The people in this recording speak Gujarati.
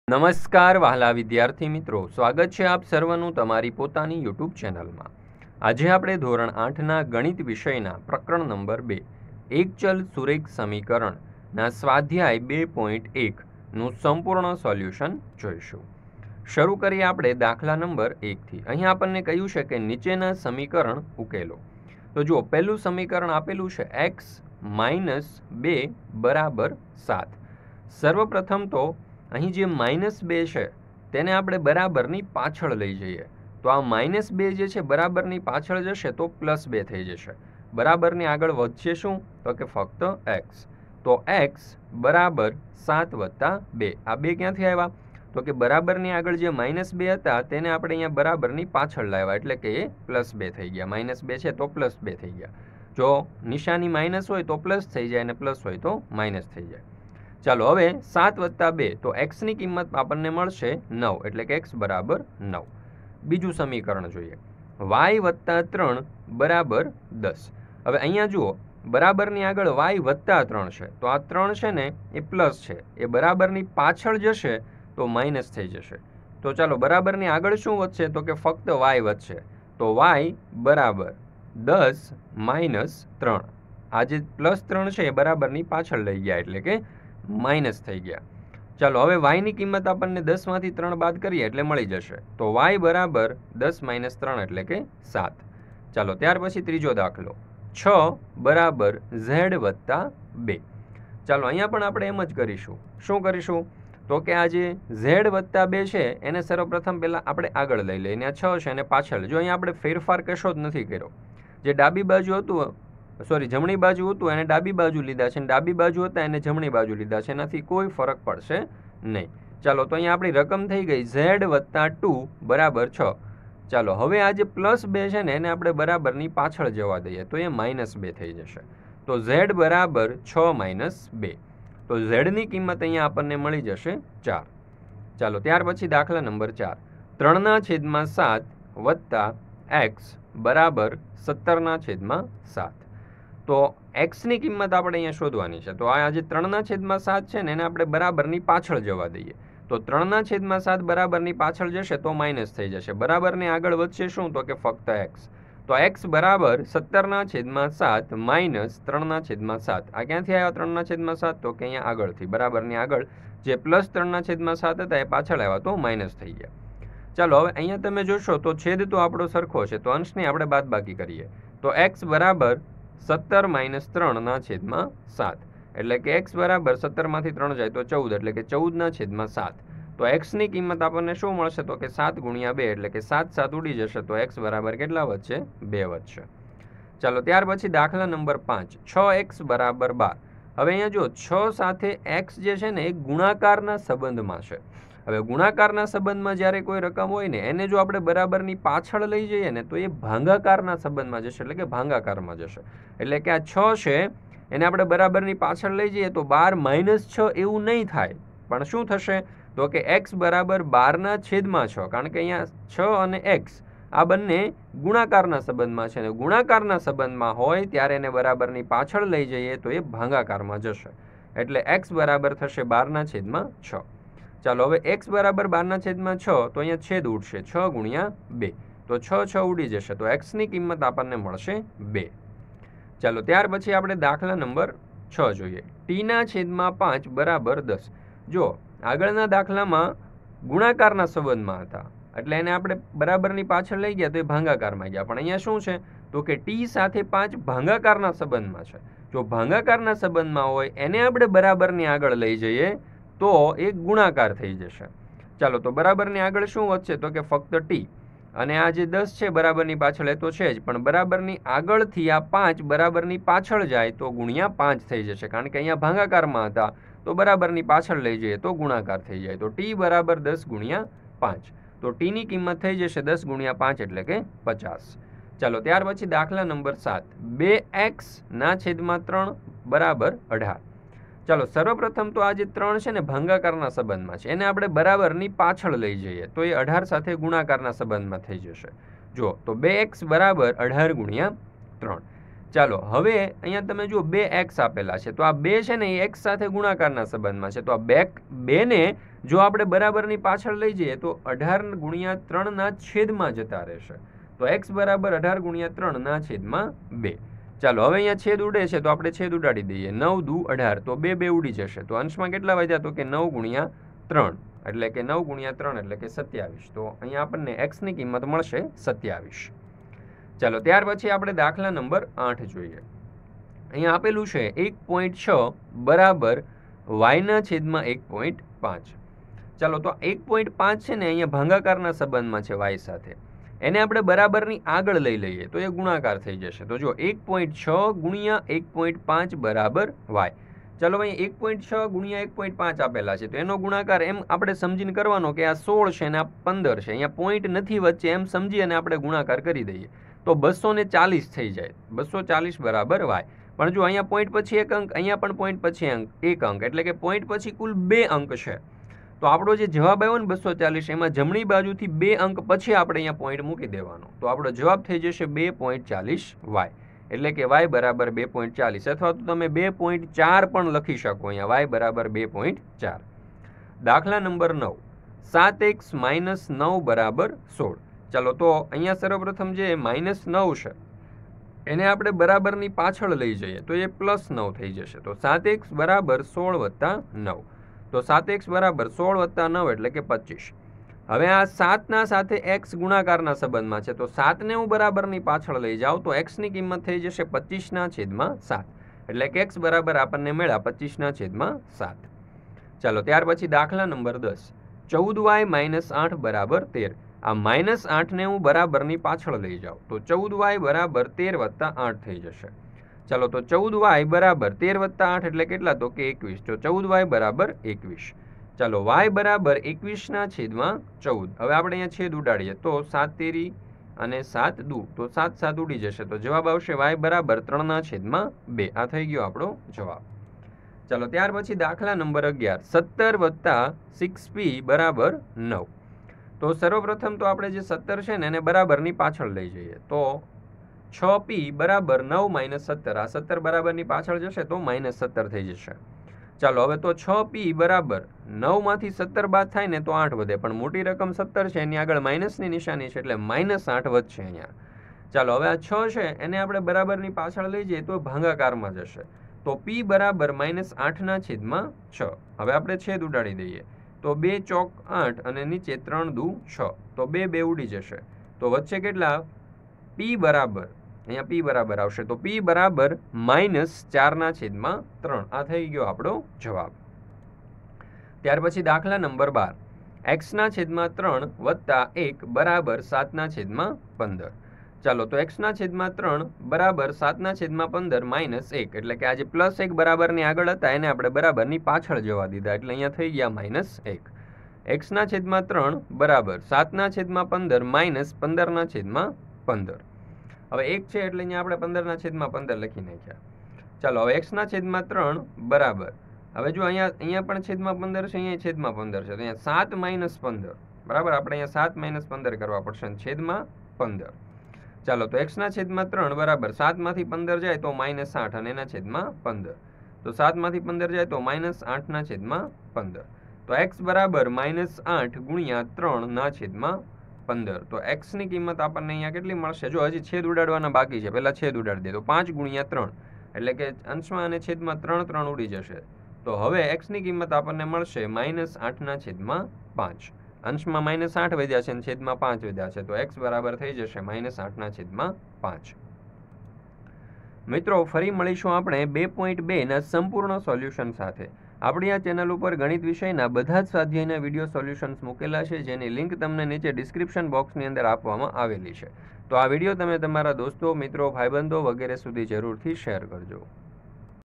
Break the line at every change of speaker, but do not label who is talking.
નમસ્કાર વહાલા વિદ્યાર્થી મિત્રો, સ્વાગત છે આપ સર્વનું તમારી પોતાની યુટ્યુબ ચેનલમાં। આજે આપણે ધોરણ 8ના ગણિત વિષયના પ્રકરણ નંબર 2 એક ચલ સુરેખ સમીકરણના સ્વાધ્યાય 2.1નું સંપૂર્ણ સોલ્યુશન જોઈશું। શરૂ કરીએ આપણે દાખલા નંબર 1થી। અહીં આપણને કહ્યું છે કે નીચેના સમીકરણ ઉકેલો। તો જુઓ, પહેલું સમીકરણ આપેલું છે x - 2 = 7। સર્વપ્રથમ તો અહીં જે -2 છે તેને આપણે બરાબરની પાછળ લઈ જઈએ તો આ -2 જે છે બરાબરની પાછળ જશે તો +2 થઈ જશે। બરાબરની આગળ વધશે શું? તો કે ફક્ત x। તો x બરાબર 7 + 2। આ 2 ક્યાંથી આવ્યા? તો કે બરાબરની આગળ જે -2 હતા તેને આપણે અહીંયા બરાબરની પાછળ લાવ્યા, એટલે કે એ +2 થઈ ગયા। -2 છે તો +2 થઈ ગયા। જો નિશાની માઇનસ હોય તો પ્લસ થઈ જાય અને પ્લસ હોય તો માઇનસ થઈ જાય। ચાલો, હવે 7 + 2 તો x ની કિંમત આપણને મળશે 9, એટલે કે x બરાબર 9। બીજું સમીકરણ જોઈએ, y + 3 બરાબર 10। હવે અહીંયા જુઓ, બરાબરની આગળ y + 3 છે તો આ 3 છે ને એ પ્લસ છે, એ બરાબરની પાછળ જશે તો માઇનસ થઈ જશે। તો ચાલો, બરાબરની આગળ શું વધશે? તો કે ફક્ત y વધશે। તો y બરાબર 10 - 3। આ જે +3 છે એ બરાબરની પાછળ લઈ ગયા, એટલે કે માઇનસ થઈ ગયા। ચાલો, હવે y ની કિંમત આપણને 10 માંથી 3 બાદ કરીએ એટલે મળી જશે। તો y બરાબર 10 - 3 એટલે કે 7। ચાલો, ત્યાર પછી ત્રીજો દાખલો, 6 બરાબર z + 2। ચાલો, અહીંયા પણ આપણે એમ જ કરીશું। શું કરીશું? તો કે આ જે z + 2 છે એને સર્વપ્રથમ પહેલાં આપણે આગળ લઈ લઈએ, આ 6 છે એને પાછળ। જો અહીંયા આપણે ફેરફાર કશો જ નથી કર્યો, જે ડાબી બાજુ હતું, જમણી બાજુ હતું એને ડાબી બાજુ લીધા છે, અને ડાબી બાજુ હતા એને જમણી બાજુ લીધા છે, એનાથી કોઈ ફરક પડશે નહીં। ચાલો, તો અહીંયા આપણી રકમ થઈ ગઈ z + 2 બરાબર 6। ચાલો, હવે આ જે +2 છે ને એને આપણે બરાબરની પાછળ જવા દઈએ તો એ -2 થઈ જશે। તો z બરાબર 6 - 2। તો z ની કિંમત અહીંયા આપણને મળી જશે 4। ચાલો, ત્યાર પછી દાખલા નંબર 4, 3/7 વત્તા x બરાબર 17/7। તો x ની કિંમત આપણે અહીંયા શોધવાની છે। તો આ જે 3/7 છે ને એને આપણે બરાબરની પાછળ જવા દઈએ તો 3/7 બરાબરની પાછળ જશે તો માઇનસ થઈ જશે। બરાબરની આગળ વધશે શું? તો કે ફક્ત x। તો x બરાબર 17/7 - 3/7। આ ક્યાંથી આવ્યા 3/7? તો કે અહીંયા આગળથી, બરાબરની આગળ જે +3/7 હતા એ પાછળ આવ્યા તો માઇનસ થઈ ગયા। ચાલો, હવે અહીંયા તમે જોશો તો છેદ તો આપણો સરખો છે તો અંશની આપણે બાદબાકી કરીએ તો x બરાબર 17 - 3/7, એટલે કે x બરાબર 17 માંથી 3 જાય તો 14, એટલે કે 14/7। તો x ની કિંમત આપણને શું મળશે? તો કે 7 × 2, એટલે કે 7 7 ઉડી જશે તો x બરાબર કેટલા વધશે? 2 વધશે। ચાલો, ત્યાર પછી દાખલા નંબર 5, 6x બરાબર 12। હવે અહીંયા જો 6 સાથે x જે છે ને એ ગુણાકારના સંબંધમાં છે। હવે ગુણાકારના સંબંધમાં જ્યારે કોઈ રકમ હોય ને એને જો આપણે બરાબરની પાછળ લઈ જઈએ ને તો એ ભાગાકારના સંબંધમાં જશે, એટલે કે ભાગાકારમાં જશે। એટલે કે આ 6 છે એને આપણે બરાબરની પાછળ લઈ જઈએ તો 12 - 6 એવું નહીં થાય, પણ શું થશે? તો કે x બરાબર 12/6, કારણ કે અહીંયા 6 અને x આ બંને ગુણાકારના સંબંધમાં છે, અને ગુણાકારના સંબંધમાં હોય ત્યારે એને બરાબરની પાછળ લઈ જઈએ તો એ ભાગાકારમાં જશે, એટલે x બરાબર થશે 12/6। ચાલો, હવે x બરાબર 12/6 તો અહીંયા છેદ ઉડશે, 6 × 2 તો 6 6 ઉડી જશે તો x ની કિંમત આપણને મળશે 2। ચાલો, ત્યાર પછી આપણે દાખલા નંબર 6 જોઈએ, t/5 બરાબર 10। જો આગળના દાખલામાં ગુણાકારના સંબંધમાં હતા એટલે એને આપણે બરાબરની પાછળ લઈ ગયા તો એ ભાગાકારમાં ગયા, પણ અહીંયા શું છે? તો કે t સાથે 5 ભાગાકારના સંબંધમાં છે। જો ભાગાકારના સંબંધમાં હોય એને આપણે બરાબરની આગળ લઈ જઈએ તો એ ગુણાકાર થઈ જશે। ચાલો, તો બરાબરની આગળ શું વધશે? તો કે ફક્ત t, અને આ જે 10 છે બરાબરની પાછળ એ તો છે જ, પણ બરાબરની આગળથી આ 5 બરાબરની પાછળ જાય તો ગુણ્યા 5 થઈ જશે, કારણ કે અહીંયા ભાગાકારમાં હતા તો બરાબરની પાછળ લઈ જઈએ તો ગુણાકાર થઈ જાય। તો t બરાબર 10 × 5। તો t ની કિંમત થઈ જશે 10 × 5, એટલે કે 50। ચાલો, ત્યાર પછી દાખલા નંબર 7, 2x/3 બરાબર 18। ચાલો, સર્વપ્રથમ તો આ જે 3 છે ને ભાગાકારના સંબંધમાં છે, એને આપણે બરાબરની પાછળ લઈ જઈએ તો એ 18 સાથે ગુણાકારના સંબંધમાં થઈ જશે। જો તો 2x બરાબર 18 × 3। ચાલો હવે અહીંયા તમે જુઓ 2x આપેલા છે, તો આ 2 છે ને એ x સાથે ગુણાકારના સંબંધમાં છે, તો આ 2 ને જો આપણે બરાબરની પાછળ લઈ જઈએ તો 18 ગુણ્યા 3 ના છેદમાં જતા રહેશે, તો x બરાબર 18 ગુણ્યા 3 ના છેદમાં 2. ચાલો હવે અહીંયા છેદ ઉડે છે તો આપણે છેદ ઉડાડી દઈએ, 9 દુ 18, તો 2 ઉડી જશે, તો અંશમાં કેટલા વધ્યા, તો કે 9 ગુણ્યા 3, એટલે કે 9 ગુણ્યા 3 એટલે કે 27. તો અહીંયા આપણને x ની કિંમત મળશે 27. ચાલો ત્યાર પછી આપણે દાખલા નંબર 8 જોઈએ. અહીંયા આપેલું છે 1.6 બરાબર y ના છેદમાં 1.5. ચાલો તો 1.5 છે ને અહીંયા ભાગાકારના સંબંધમાં છે y સાથે, એને આપણે બરાબરની આગળ લઈ લઈએ તો એ ગુણાકાર થઈ જશે. તો જો 1.6 ગુણ્યા 1.5 બરાબર y. ચાલો ભાઈ 1.6 ગુણ્યા 1.5 આપેલા છે, તો એનો ગુણાકાર એમ આપણે સમજીને કરવાનો કે આ 16 છે ને આ 15 છે, અહીંયા પોઈન્ટ નથી વચ્ચે એમ સમજી અને આપણે ગુણાકાર કરી દઈએ તો 240 થઈ જાય. 240 બરાબર y. પણ જો અહીંયા પોઈન્ટ પછી એક અંક, અહીંયા પણ પોઈન્ટ પછી એક અંક, એટલે કે પોઈન્ટ પછી કુલ 2 અંક છે. તો આપણો જે જવાબ આવ્યો ને 240, એમાં જમણી બાજુથી 2 અંક પછી આપણે અહીંયા પોઈન્ટ મૂકી દેવાનો, તો આપણો જવાબ થઈ જશે 2.40y, એટલે કે y બરાબર 2.40, અથવા તો તમે 2.4 પણ લખી શકો અહીંયા, y બરાબર 2.4. દાખલા નંબર 9, 7x માઇનસ 9 બરાબર 16. ચાલો તો અહીંયા સર્વપ્રથમ જે -9 છે એને આપણે બરાબરની પાછળ લઈ જઈએ તો એ +9 થઈ જશે, તો 7x બરાબર 16 વત્તા 9, તો 7x બરાબર 16 વત્તા 9 એટલે કે 25. હવે આ 7 ના સાથે x ગુણાકારના સંબંધમાં છે, તો 7 ને હું બરાબરની પાછળ લઈ જાઉં તો x ની કિંમત થઈ જશે 25 ના છેદમાં 7, એટલે કે x બરાબર આપણને મળ્યા 25 ના છેદમાં 7. ચાલો ત્યાર પછી દાખલા નંબર 10, 14y માઇનસ 8 બરાબર 13. આ -8 ને હું બરાબરની પાછળ લઈ જાઉં તો 14y બરાબર 13 વત્તા 8 થઈ જશે. ચાલો તો 14y બરાબર 13 વત્તા 8 એટલે કેટલા, તો કે 21, તો 14y બરાબર 21. ચાલો y બરાબર 21 ના છેદમાં 14. હવે આપણે અહીંયા છેદ ઉડાડીએ તો 7 તેરી અને 7 દુ, તો 7 7 ઉડી જશે, તો જવાબ આવશે y બરાબર 3 ના છેદમાં 2. આ થઈ ગયો આપણો જવાબ. ચાલો ત્યાર પછી દાખલા નંબર 11, 17 વત્તા 6p બરાબર 9. તો સર્વપ્રથમ તો આપણે જે 17 છે ને એને બરાબરની પાછળ લઈ જઈએ તો 6p બરાબર 9 માઇનસ 17, આ 17 બરાબરની પાછળ જશે તો -17 થઈ જશે. ચાલો હવે તો 6p બરાબર 9 માંથી 17 બાદ થાય ને તો 8 વધે, પણ મોટી રકમ 17 છે એની આગળ માઇનસની નિશાની છે એટલે -8 વધશે અહીંયા. ચાલો હવે આ 6 છે એને આપણે બરાબરની પાછળ લઈ જઈએ તો ભાગાકારમાં જશે, તો p બરાબર -8 ના છેદમાં 6. હવે આપણે છેદ ઉડાડી દઈએ તો 2 ચોક 8 અને નીચે 3 દુ 6, તો 2 ઉડી જશે, તો વચ્ચે કેટલા, p બરાબર, અહીંયા p બરાબર આવશે, તો p બરાબર -4 ના છેદમાં 3. આ થઈ ગયો આપણો જવાબ. ત્યાર પછી દાખલા નંબર 12, x ના છેદમાં 3 વત્તા 1 બરાબર 7 ના છેદમાં 15. ચાલો તો x ના છેદમાં 3 બરાબર 7 ના છેદમાં 15 -1, એટલે કે આ જે +1 બરાબરની આગળ હતા એને આપણે બરાબરની પાછળ જવા દીધા, એટલે અહીંયા થઈ ગયા -1. x ના છેદમાં 3 બરાબર 7 ના છેદમાં 15 -15 ના છેદમાં 15. હવે 1 છે એટલે અહીંયા આપણે 15 ના છેદમાં 15 લખી નાખ્યા. ચાલો હવે x ના છેદમાં 3 બરાબર, હવે જો અહીંયા પણ છેદમાં 15 છે, અહીંયા છેદમાં 15 છે, તો અહીંયા 7 - 15 બરાબર, આપણે અહીંયા 7 - 15 કરવા પડશે, છેદમાં 15. ચાલો તો x ના છેદમાં 3 બરાબર 7 માંથી 15 જાય તો -8 અને એના છેદમાં 15, તો 7 માંથી 15 જાય તો -8 ના છેદમાં 15, તો x બરાબર -8 ગુણ્યા 3 ના છેદમાં 15. તો x ની કિંમત આપણને અહીંયા કેટલી મળશે, જો હજી છેદ ઉડાડવાના બાકી છે, પહેલા છેદ ઉડાડી દે તો 5 ગુણ્યા 3, એટલે કે અંશમાં અને છેદમાં 3 ઉડી જશે, તો હવે x ની કિંમત આપણને મળશે -8 ના છેદમાં 5. અંશમાં -8 વધ્યા છે અને છેદમાં 5 વધ્યા છે, તો x બરાબર થઈ જશે -8 ના છેદમાં 5. મિત્રો ફરી મળીશું આપણે 2.2 ના સંપૂર્ણ સોલ્યુશન સાથે. આપણી આ ચેનલ ઉપર ગણિત વિષયના બધા જ સ્વાધ્યાયના વિડીયો સોલ્યુશન્સ મૂકેલા છે, જેની લિંક તમને નીચે ડિસ્ક્રિપ્શન બોક્સની અંદર આપવામાં આવેલી છે. તો આ વિડીયો તમે તમારા દોસ્તો, મિત્રો, ભાઈબંધો વગેરે સુધી જરૂરથી શેર કરજો.